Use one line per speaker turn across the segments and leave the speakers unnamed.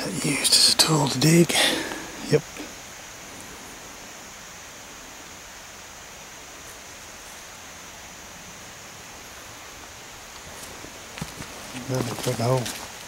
Used as a tool to dig. Yep. Another big hole.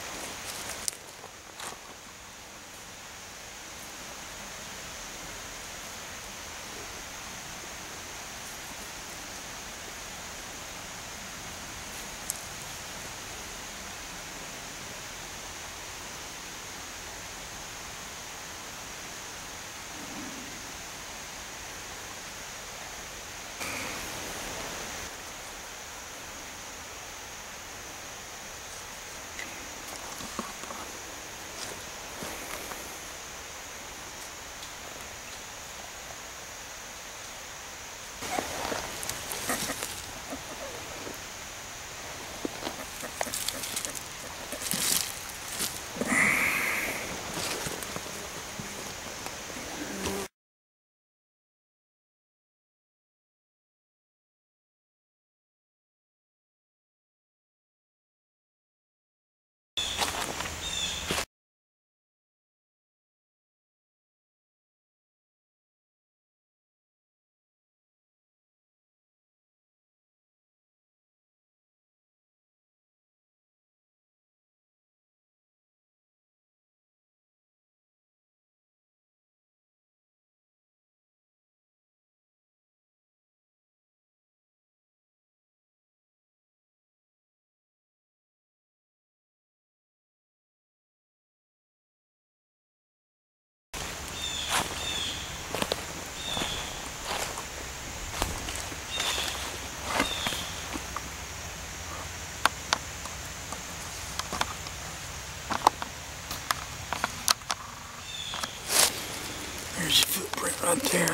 There's your footprint right there.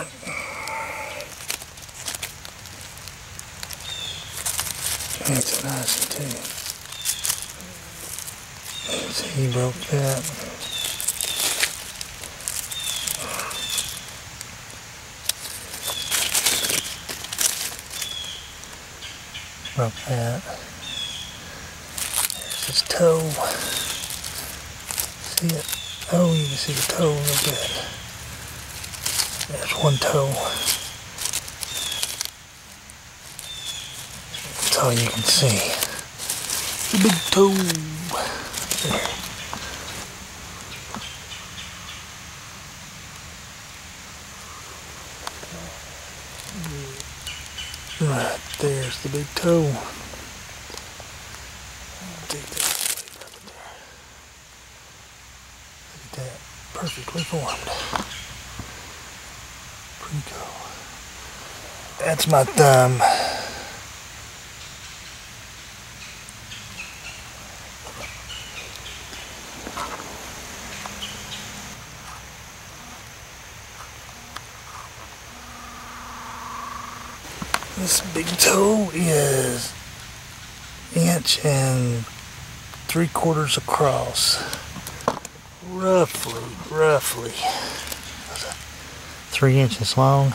That's a nice one too. So he broke that. Broke that. There's his toe. See it? Oh, you can see the toe a little bit. There's one toe. That's all you can see. The big toe. There. Right there's the big toe. Dig that blade up in there. Look at that. Perfectly formed. Pretty cool. That's my thumb. This big toe is 1.75 inches across. Roughly 3 inches long.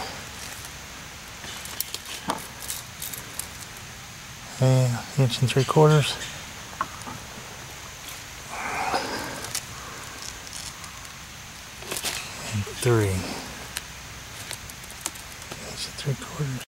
And 1.75 inches. And 3.75 inches.